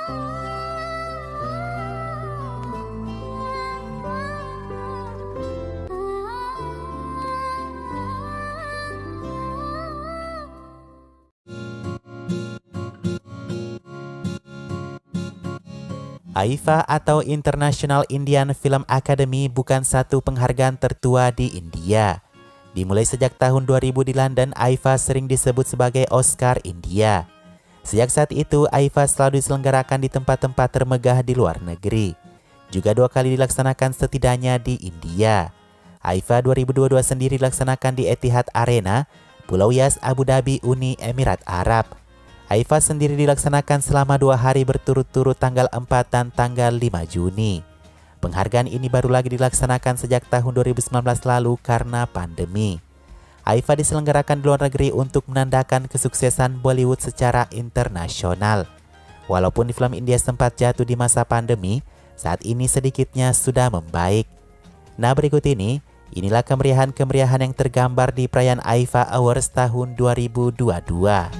AIFA atau International Indian Film Academy bukan satu penghargaan tertua di India. Dimulai sejak tahun 2000 di London, AIFA sering disebut sebagai Oscar India. Sejak saat itu, AIFA selalu diselenggarakan di tempat-tempat termegah di luar negeri. Juga 2 kali dilaksanakan setidaknya di India. AIFA 2022 sendiri dilaksanakan di Etihad Arena, Pulau Yas, Abu Dhabi, Uni Emirat Arab. AIFA sendiri dilaksanakan selama 2 hari berturut-turut tanggal 4 dan tanggal 5 Juni. Penghargaan ini baru lagi dilaksanakan sejak tahun 2019 lalu karena pandemi. AIFA diselenggarakan di luar negeri untuk menandakan kesuksesan Bollywood secara internasional. Walaupun di film India sempat jatuh di masa pandemi, saat ini sedikitnya sudah membaik. Nah, berikut ini, inilah kemeriahan-kemeriahan yang tergambar di perayaan AIFA Awards tahun 2022.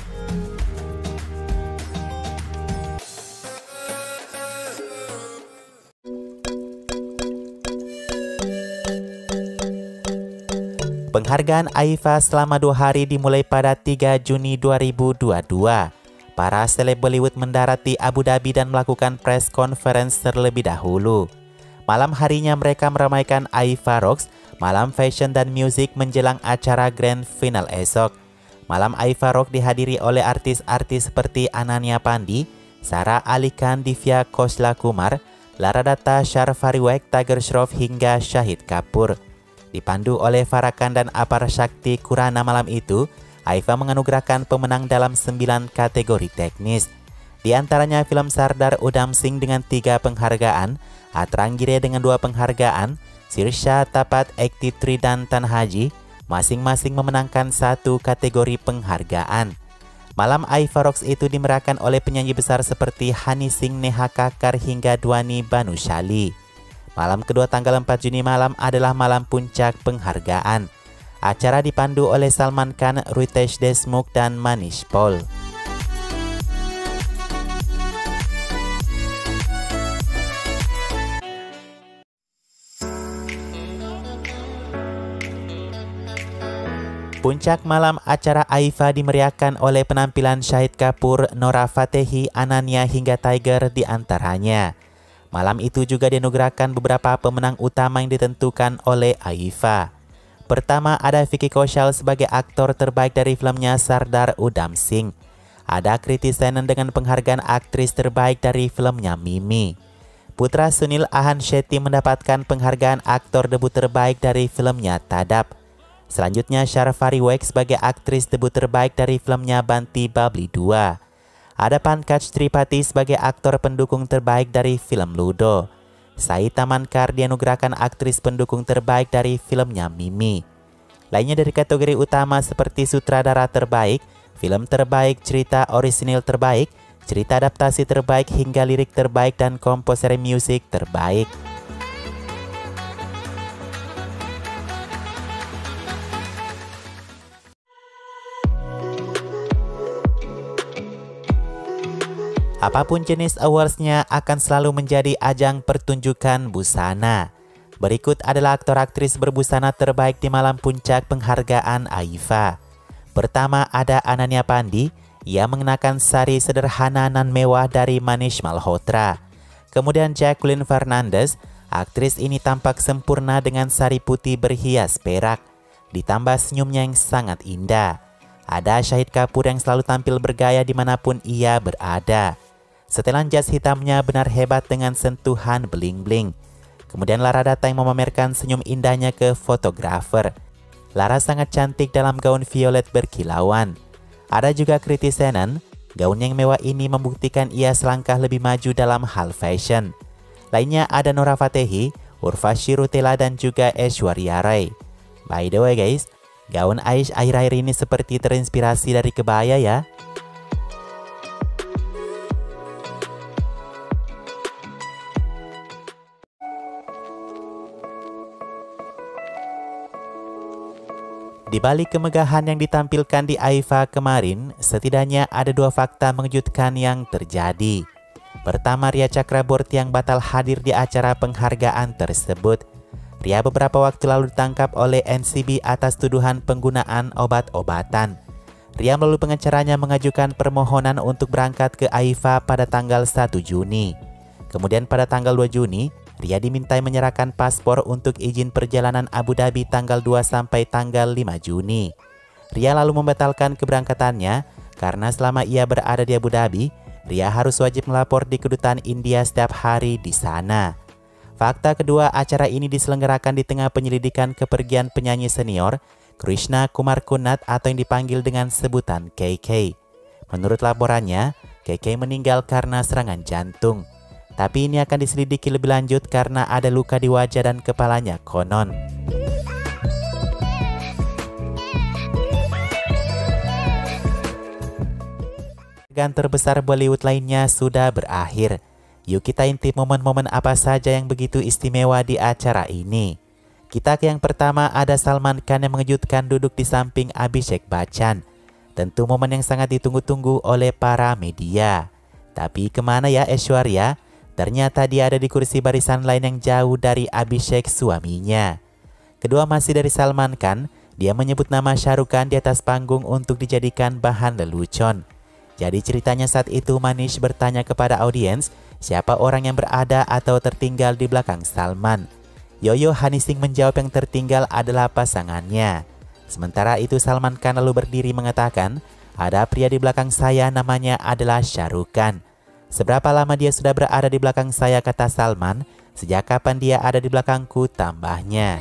Penghargaan AIFA selama 2 hari dimulai pada 3 Juni 2022. Para seleb Bollywood mendarat di Abu Dhabi dan melakukan press conference terlebih dahulu. Malam harinya mereka meramaikan AIFA Rocks, malam fashion dan musik menjelang acara grand final esok. Malam AIFA Rock dihadiri oleh artis-artis seperti Ananya Pandey, Sara Ali Khan, Divya Khosla Kumar, Lara Datta, Sharfari-Wek, Tiger Shroff hingga Shahid Kapoor. Dipandu oleh Farah Khan dan Apar Shakti Khurana malam itu, AIFA menganugerahkan pemenang dalam 9 kategori teknis. Di antaranya film Sardar Udham Singh dengan 3 penghargaan, Atrangire dengan 2 penghargaan, Sirsha Tapat Ektitri dan Tan Haji masing-masing memenangkan 1 kategori penghargaan. Malam AIFA Rocks itu dimeriahkan oleh penyanyi besar seperti Honey Singh, Neha Kakkar hingga Dwani Bhanushali. Malam kedua tanggal 4 Juni malam adalah malam puncak penghargaan. Acara dipandu oleh Salman Khan, Ritesh Deshmukh, dan Manish Paul. Puncak malam acara AIFA dimeriahkan oleh penampilan Shahid Kapoor, Nora Fatehi, Ananya hingga Tiger di antaranya. Malam itu juga dianugerahkan beberapa pemenang utama yang ditentukan oleh AIFA. Pertama ada Vicky Kaushal sebagai aktor terbaik dari filmnya Sardar Udham Singh. Ada Kriti Senon dengan penghargaan aktris terbaik dari filmnya Mimi. Putra Sunil Ahan Shetty mendapatkan penghargaan aktor debut terbaik dari filmnya Tadap. Selanjutnya Sharfari-Wek sebagai aktris debut terbaik dari filmnya Banti Babli 2. Ada Pankaj Tripathi sebagai aktor pendukung terbaik dari film Ludo. Said Tamankar dianugerahkan aktris pendukung terbaik dari filmnya Mimi. Lainnya dari kategori utama seperti sutradara terbaik, film terbaik, cerita orisinil terbaik, cerita adaptasi terbaik hingga lirik terbaik dan komposer musik terbaik. Apapun jenis awards-nya akan selalu menjadi ajang pertunjukan busana. Berikut adalah aktor-aktris berbusana terbaik di malam puncak penghargaan AIFA. Pertama ada Ananya Pandey, ia mengenakan sari sederhana nan mewah dari Manish Malhotra. Kemudian Jacqueline Fernandez, aktris ini tampak sempurna dengan sari putih berhias perak, ditambah senyumnya yang sangat indah. Ada Shahid Kapoor yang selalu tampil bergaya dimanapun ia berada. Setelan jas hitamnya benar hebat dengan sentuhan bling-bling. Kemudian Lara Datta yang memamerkan senyum indahnya ke fotografer. Lara sangat cantik dalam gaun violet berkilauan. Ada juga Kriti Senon, gaun yang mewah ini membuktikan ia selangkah lebih maju dalam hal fashion. Lainnya ada Nora Fatehi, Urvashi Rutela dan juga Aishwarya Rai. By the way guys, gaun Aish akhir-akhir ini seperti terinspirasi dari kebaya ya. Di balik kemegahan yang ditampilkan di AIFA kemarin, setidaknya ada 2 fakta mengejutkan yang terjadi. Pertama, Ria Chakraborty yang batal hadir di acara penghargaan tersebut. Ria beberapa waktu lalu ditangkap oleh NCB atas tuduhan penggunaan obat-obatan. Ria melalui pengacaranya mengajukan permohonan untuk berangkat ke AIFA pada tanggal 1 Juni. Kemudian pada tanggal 2 Juni, Ria dimintai menyerahkan paspor untuk izin perjalanan Abu Dhabi tanggal 2 sampai tanggal 5 Juni. Ria lalu membatalkan keberangkatannya karena selama ia berada di Abu Dhabi, Ria harus wajib melapor di kedutaan India setiap hari di sana. Fakta kedua, acara ini diselenggarakan di tengah penyelidikan kepergian penyanyi senior Krishna Kumar Kunat atau yang dipanggil dengan sebutan KK. Menurut laporannya, KK meninggal karena serangan jantung. Tapi ini akan diselidiki lebih lanjut karena ada luka di wajah dan kepalanya konon. Penghargaan terbesar Bollywood lainnya sudah berakhir. Yuk kita intip momen-momen apa saja yang begitu istimewa di acara ini. Kita ke yang pertama, ada Salman Khan yang mengejutkan duduk di samping Abhishek Bachchan. Tentu momen yang sangat ditunggu-tunggu oleh para media. Tapi kemana ya Aishwarya? Ternyata dia ada di kursi barisan lain yang jauh dari Abhishek suaminya. Kedua masih dari Salman Khan, dia menyebut nama Shah Rukh Khan di atas panggung untuk dijadikan bahan lelucon. Jadi ceritanya saat itu Manish bertanya kepada audiens siapa orang yang berada atau tertinggal di belakang Salman. Yoyo Honey Singh menjawab yang tertinggal adalah pasangannya. Sementara itu Salman Khan lalu berdiri mengatakan, ada pria di belakang saya namanya adalah Shah Rukh Khan. Seberapa lama dia sudah berada di belakang saya, kata Salman. Sejak kapan dia ada di belakangku, tambahnya.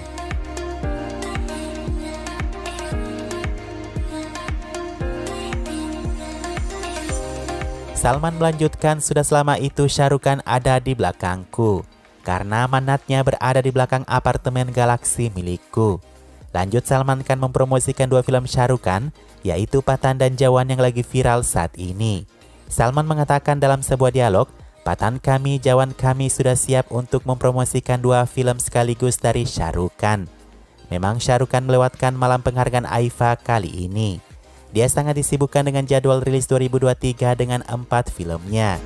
Salman melanjutkan, sudah selama itu Shah Rukh Khan ada di belakangku. Karena manatnya berada di belakang apartemen galaksi milikku. Lanjut, Salman Khan mempromosikan dua film Shah Rukh Khan, yaitu Pathan dan Jawan yang lagi viral saat ini. Salman mengatakan dalam sebuah dialog, Pathan kami, Jawan kami sudah siap untuk mempromosikan dua film sekaligus dari Shah Rukh Khan. Memang Shah Rukh Khan melewatkan malam penghargaan AIFA kali ini. Dia sangat disibukkan dengan jadwal rilis 2023 dengan 4 filmnya.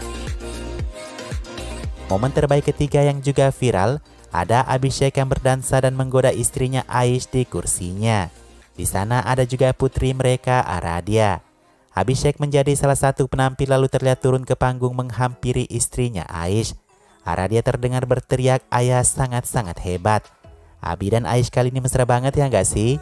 Momen terbaik ketiga yang juga viral, ada Abhishek yang berdansa dan menggoda istrinya Aish di kursinya. Di sana ada juga putri mereka Aradhya. Abhishek menjadi salah satu penampil lalu terlihat turun ke panggung menghampiri istrinya Aish. Aradhya terdengar berteriak, ayah sangat-sangat hebat. Abi dan Aish kali ini mesra banget ya nggak sih?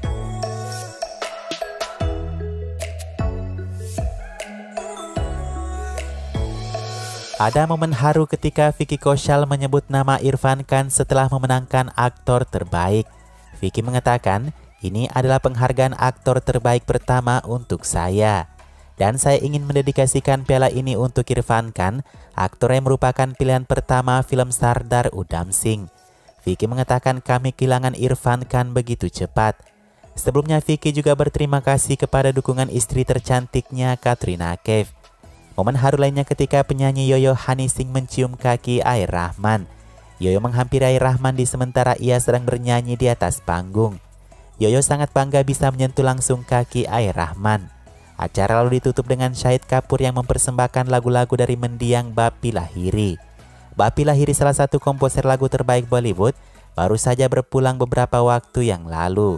Ada momen haru ketika Vicky Kaushal menyebut nama Irfan Khan setelah memenangkan aktor terbaik. Vicky mengatakan, ini adalah penghargaan aktor terbaik pertama untuk saya. Dan saya ingin mendedikasikan piala ini untuk Irfan Khan, aktor yang merupakan pilihan pertama film Sardar Udham Singh. Vicky mengatakan kami kehilangan Irfan Khan begitu cepat. Sebelumnya Vicky juga berterima kasih kepada dukungan istri tercantiknya Katrina Kaif. Momen haru lainnya ketika penyanyi Yoyo Honey Singh mencium kaki Air Rahman. Yoyo menghampiri Air Rahman di sementara ia sedang bernyanyi di atas panggung. Yoyo sangat bangga bisa menyentuh langsung kaki Air Rahman. Acara lalu ditutup dengan Shahid Kapoor yang mempersembahkan lagu-lagu dari mendiang Bappi Lahiri. Bappi Lahiri salah satu komposer lagu terbaik Bollywood, baru saja berpulang beberapa waktu yang lalu.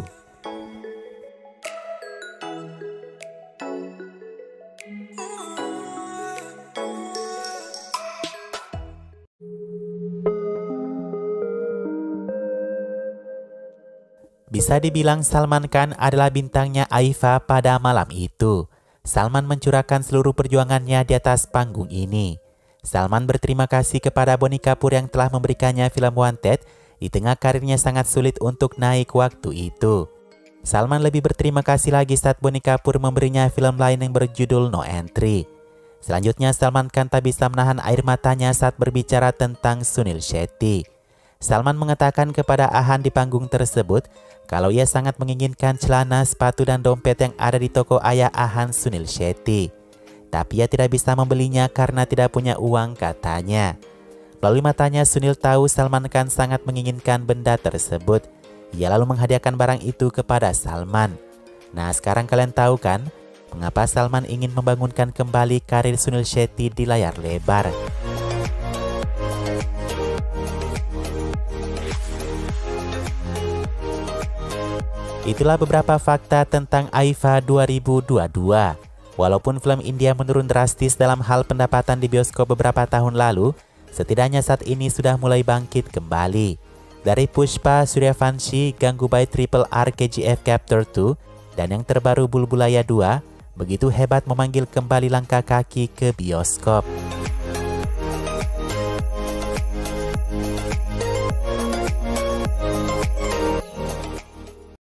Bisa dibilang Salman Khan adalah bintangnya AIFA pada malam itu. Salman mencurahkan seluruh perjuangannya di atas panggung ini. Salman berterima kasih kepada Bonnie Kapoor yang telah memberikannya film Wanted di tengah karirnya sangat sulit untuk naik waktu itu. Salman lebih berterima kasih lagi saat Bonnie Kapoor memberinya film lain yang berjudul No Entry. Selanjutnya Salman Khan tak bisa menahan air matanya saat berbicara tentang Sunil Shetty. Salman mengatakan kepada Ahan di panggung tersebut kalau ia sangat menginginkan celana, sepatu, dan dompet yang ada di toko ayah Ahan, Sunil Shetty. Tapi ia tidak bisa membelinya karena tidak punya uang, katanya. Melalui matanya Sunil tahu Salman Khan sangat menginginkan benda tersebut. Ia lalu menghadiahkan barang itu kepada Salman. Nah sekarang kalian tahu kan, mengapa Salman ingin membangunkan kembali karir Sunil Shetty di layar lebar. Itulah beberapa fakta tentang Aifa 2022. Walaupun film India menurun drastis dalam hal pendapatan di bioskop beberapa tahun lalu, setidaknya saat ini sudah mulai bangkit kembali. Dari Pushpa, Suryavanshi, Gangubai Triple R KGF Chapter 2, dan yang terbaru Bulbulaya 2, begitu hebat memanggil kembali langkah kaki ke bioskop.